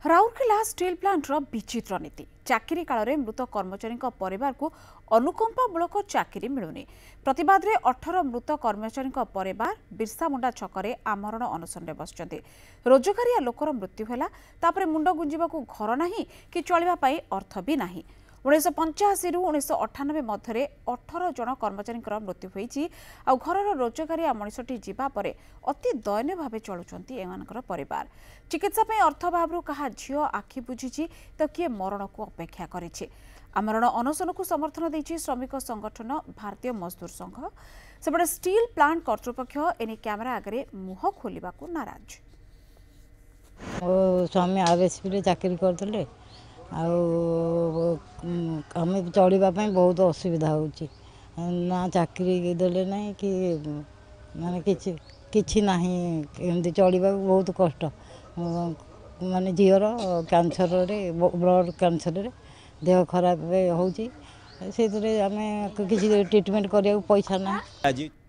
Rourkela steel planter विचित्र नीति चाकरी काल में मृत कर्मचारी परिवार को अनुकंपामूलक चाकरी मिलुनी। प्रतिवाद में 18 मृत कर्मचारी परिवार बिरसामुंडा छकरे आमरण अनशन में बसचंती। रोजगारिया लोकर मृत्यु है तापरे मुंड गुंजिबा को घर नाही कि चलिबा पाई अर्थ भी नाही। 1985 रु 1998 मध्य 18 जन कर्मचारी मृत्यु होईची। आ घरर रोजगारिया मनिषटी जीवा परे अति दयनीय भाव चलुचंती एमानकर परिवार। चिकित्सा पे अर्थभाव कहा झील आखि बुझी तो किए मरण को अपेक्षा करिछि। आमरण अनशन को समर्थन देछि श्रमिक संगठन भारतीय मजदूर संघ। सेपटे स्टील प्लांट कर्तृपक्ष एने कैमेरा आगे मुह खोलिबा को नाराज। स्वामी आरएसपी चाकरी करते आम चलवा बहुत असुविधा होची ना चाकरी देले ना कि माने किछि नाही एमती चलवा बहुत कष्ट माने झीर कैंसर ब्लड कैंसर देह खराब होची से आम किसी ट्रीटमेंट करिया पैसा ना।